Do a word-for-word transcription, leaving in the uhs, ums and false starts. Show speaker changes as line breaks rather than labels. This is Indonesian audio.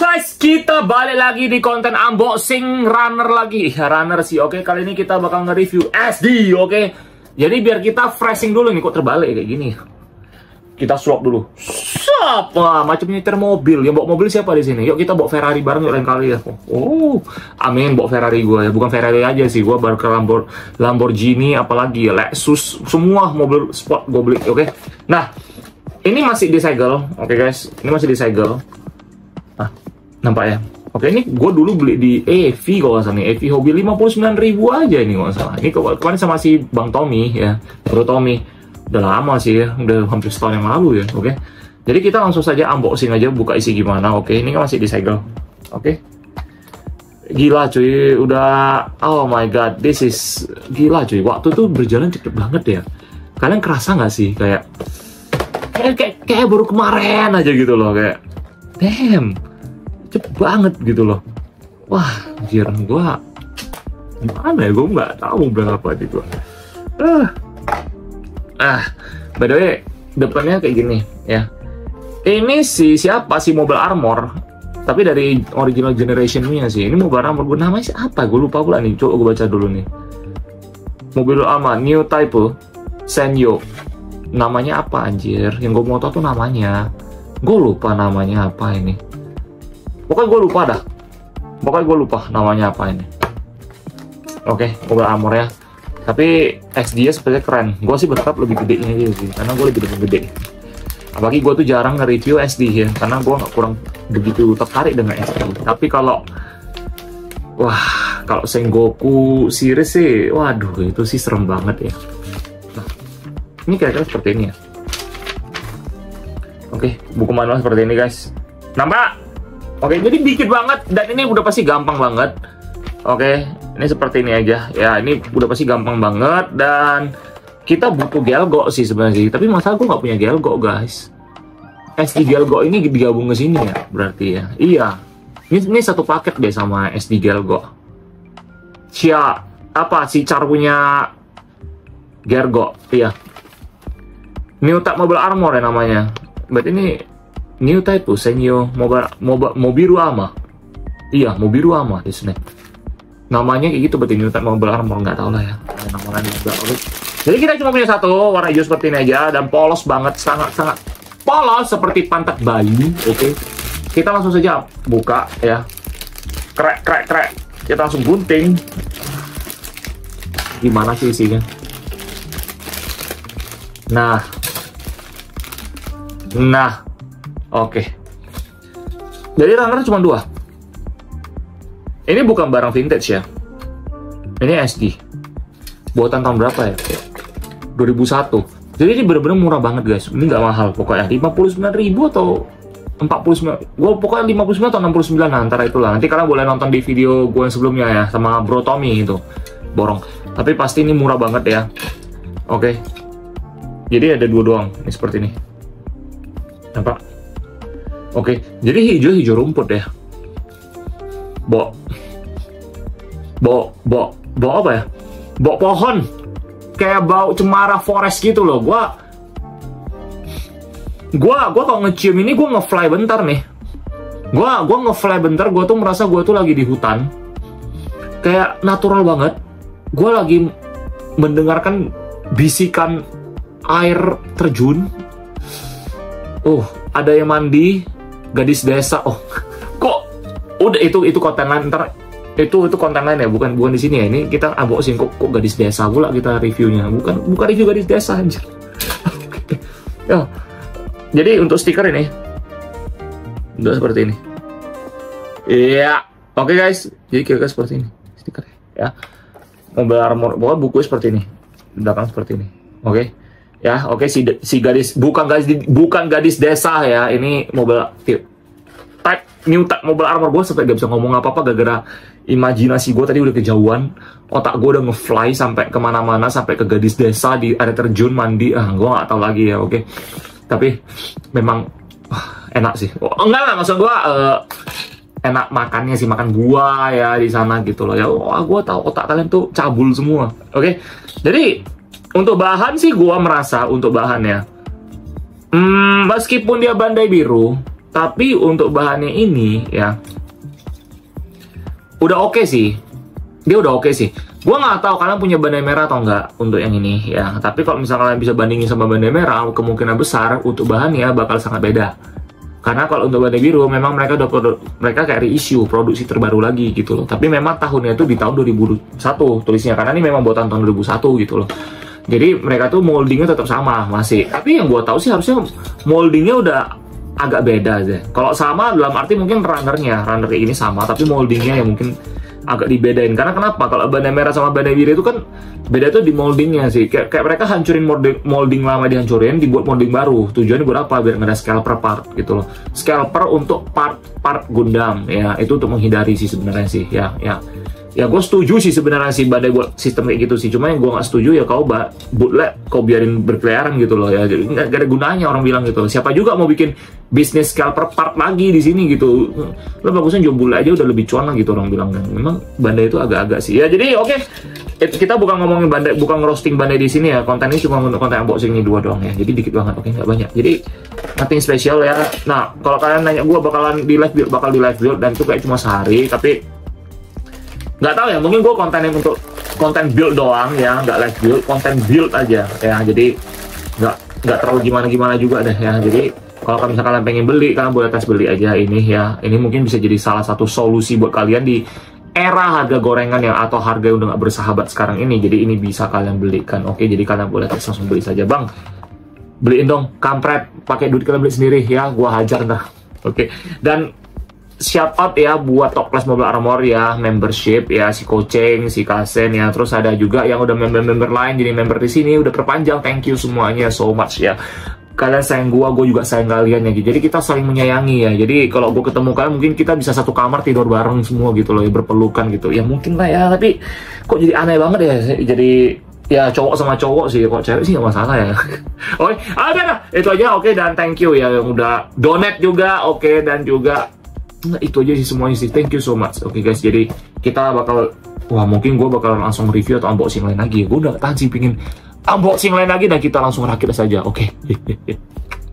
guys, kita balik lagi di konten unboxing runner lagi. Ya, runner sih, oke. Kali ini kita bakal nge-review S D, oke. Jadi biar kita freshing dulu nih, kok terbalik kayak gini. Kita swap dulu. Siapa? Macam nyetir mobil. Yang bawa mobil siapa di sini? Yuk kita bawa Ferrari bareng yuk lain kali ya. Oh, amin bawa Ferrari gue ya. Bukan Ferrari aja sih, gue baru ke Lambor Lamborghini, apalagi ya Lexus, semua mobil sport gue beli, oke. Nah, ini masih disegel, oke guys. Ini masih disegel. Nah, nampak ya? Oke, ini gue dulu beli di E V kalau nggak salah nih, E V Hobby lima puluh sembilan ribu aja ini kalau nggak salah. Ini kemarin sama si Bang Tommy ya, Bro Tommy. Udah lama sih ya, udah hampir setahun yang lalu ya, oke. Jadi kita langsung saja unboxing aja, buka isi gimana, oke. Ini kan masih disegel, oke. Gila cuy, udah, oh my god, this is, gila cuy. Waktu tuh berjalan cepet banget ya. Kalian kerasa nggak sih kayak, kayak, kayak, kayak baru kemarin aja gitu loh, kayak, damn. Cepet banget gitu loh. Wah, anjir, gua mana ya, gua nggak tahu berapa di gua. Ah, ah, by the way, depannya kayak gini ya. Ini si siapa si Mobile Armor, tapi dari original generation-nya sih. Ini Mobile Armor, gue namanya siapa? Gue lupa pula nih. Coba gue baca dulu nih. Mobile Armor New Type Senyo. Namanya apa anjir? Yang gue mau tahu tuh namanya. Gue lupa namanya apa ini. Pokoknya gue lupa dah. Pokoknya gue lupa namanya apa ini. Oke, Mobile Armor ya. Tapi X D-nya sepertinya keren. Gue sih berharap lebih gedenya aja sih, karena gue lebih gede. Apalagi gue tuh jarang nge-review S D ya, karena gue nggak kurang begitu tertarik dengan S D. Tapi kalau, wah, kalau Sengoku series sih, waduh, itu sih serem banget ya. Nah, ini kira-kira seperti ini ya. Oke, buku manual seperti ini guys. Nampak? Oke, jadi dikit banget, dan ini udah pasti gampang banget. Oke, ini seperti ini aja. Ya, ini udah pasti gampang banget, dan kita butuh Gelgo sih sebenarnya. Tapi masalah gue nggak punya Gelgo guys. S D Gelgo ini digabung ke sini ya, berarti ya. Iya, ini, ini satu paket deh sama S D Gelgo. Cia, apa si Char punya Gergo? Iya. New Type Mobile Armor ya namanya. Berarti ini New Type tuh Senyo Mobile Moba, Mobiru Ama. Iya, Mobiru Ama di sini. Namanya kayak gitu berarti New Type Mobile Armor, nggak tahu lah ya. Namanya juga. Oke. Jadi kita cuma punya satu warna hijau seperti ini aja, dan polos banget, sangat-sangat polos seperti pantat bayi. Oke, kita langsung saja buka ya. Krek krek krek. Kita langsung gunting. Gimana sih isinya? Nah, nah, oke. Jadi runner cuma dua. Ini bukan barang vintage ya. Ini S D. Buatan tahun berapa ya? dua ribu satu. Jadi ini bener-bener murah banget guys. Ini nggak mahal pokoknya. lima puluh sembilan ribu atau empat puluh sembilan. Gue pokoknya lima puluh sembilan atau enam puluh sembilan nah, antara itulah. Nanti kalian boleh nonton di video gue yang sebelumnya ya, sama Bro Tommy itu. Borong. Tapi pasti ini murah banget ya. Oke. Jadi ada dua doang. Ini seperti ini. Nampak? Oke. Jadi hijau-hijau rumput ya. Bo. Bo. Bo. Bo apa ya? Bo pohon. Kayak bau cemara forest gitu loh. Gua Gua Gua kalau ngecium ini gua nge-fly bentar nih. Gua Gua nge-fly bentar. Gua tuh merasa gua tuh lagi di hutan. Kayak natural banget. Gua lagi mendengarkan bisikan air terjun. Oh, ada yang mandi. Gadis desa. Oh, kok udah itu itu konten lain ntar. Itu itu konten lain ya, bukan bukan di sini ya. Ini kita unboxing kok, kok gadis desa pula kita reviewnya. Bukan bukan review gadis desa anjir. Ya. Jadi untuk stiker ini udah seperti ini. Iya. Oke guys. Jadi kira-kira seperti ini stikernya ya. Mobile Armor, pokoknya buku seperti ini. Belakang seperti ini. Oke. Ya, oke si si gadis bukan gadis bukan gadis desa ya. Ini mobile type New Type Mobile Armor. Gue sampai gak bisa ngomong apa-apa gara-gara imajinasi gue tadi udah kejauhan. Otak gue udah nge-fly sampai kemana-mana, sampai ke gadis desa di air terjun mandi. Ah, gue gak tahu lagi ya, oke. Tapi memang uh, enak sih. Oh, enggak lah, maksud gue uh, enak makannya sih, makan buah ya di sana gitu loh. Ya, oh, gue tahu otak kalian tuh cabul semua, oke. Jadi untuk bahan sih gue merasa untuk bahan ya, hmm, meskipun dia bandai biru, Tapi untuk bahannya ini ya udah oke okay sih. Dia udah oke okay sih. Gua nggak tahu kalian punya bandai merah atau enggak untuk yang ini ya. Tapi kalau misalnya kalian bisa bandingin sama bandai merah, kemungkinan besar untuk bahannya bakal sangat beda. Karena kalau untuk bandai biru memang mereka udah produ mereka kayak reissue produksi terbaru lagi gitu loh. Tapi memang tahunnya itu di tahun dua ribu satu tulisnya, karena ini memang buatan tahun dua ribu satu gitu loh. Jadi mereka tuh moldingnya tetap sama masih. Tapi yang gua tahu sih harusnya moldingnya udah agak beda aja. Kalau sama dalam arti mungkin runnernya, runner kayak gini sama, tapi moldingnya yang mungkin agak dibedain. Karena kenapa? Kalau bandai merah sama bandai biru itu kan beda tuh di moldingnya sih. Kayak, kayak mereka hancurin molding, molding lama dihancurin, dibuat molding baru. Tujuannya buat apa? Biar nggak ada scalper part gitu loh. Scalper untuk part-part Gundam ya. Itu untuk menghindari sih sebenarnya sih ya ya. Ya gue setuju sih sebenarnya sih bandai buat sistem kayak gitu sih. Cuma yang gue nggak setuju ya kau bootleg, kau biarin berkeliaran gitu loh ya. Jadi nggak ada gunanya orang bilang gitu. Siapa juga mau bikin bisnis scalper part lagi di sini gitu. Lo bagusnya jual bootleg aja udah lebih cuan lah gitu orang bilang kan. Memang bandai itu agak-agak sih. Ya jadi oke. Okay. Kita bukan ngomongin bandai, bukan ngerosting bandai di sini ya. Konten ini cuma untuk konten unboxing ini dua doang ya. Jadi dikit banget, oke okay, nggak banyak. Jadi nothing spesial ya. Nah kalau kalian nanya gue bakalan di live build, bakal di live build dan itu kayak cuma sehari. Tapi nggak tahu ya, mungkin gue kontennya untuk konten build doang ya, nggak live build, konten build aja ya. Jadi nggak nggak terlalu gimana gimana juga deh ya. Jadi kalau kalian misalkan kalian pengen beli, kalian boleh tes beli aja ini ya. Ini mungkin bisa jadi salah satu solusi buat kalian di era harga gorengan ya, atau harga yang udah nggak bersahabat sekarang ini. Jadi ini bisa kalian belikan. Oke, jadi kalian boleh tes langsung beli saja. Bang, beliin dong, kampret, pakai duit kalian beli sendiri ya, gua hajar ntar. Oke, dan shout out ya buat Top Class Mobile Armor ya, membership ya, si Koceng, si Kasen ya, terus ada juga yang udah member-member lain jadi member di sini udah perpanjang. Thank you semuanya so much ya. Kalian sayang gua, gua juga sayang kalian ya. Jadi kita saling menyayangi ya. Jadi kalau gua ketemu kalian mungkin kita bisa satu kamar tidur bareng semua gitu loh ya, berpelukan gitu. Ya mungkin lah ya, tapi kok jadi aneh banget ya. Jadi ya cowok sama cowok sih, kok cewek sih nggak masalah ya. Oke, ada dah. Itu aja oke, dan thank you ya yang udah donate juga oke, dan juga nah, itu aja sih semuanya sih. Thank you so much. Oke okay, guys, jadi kita bakal, wah mungkin gue bakal langsung review atau unboxing lain lagi. Gue udah tahan sih pingin unboxing lain lagi dan kita langsung rakit saja. Oke. Okay.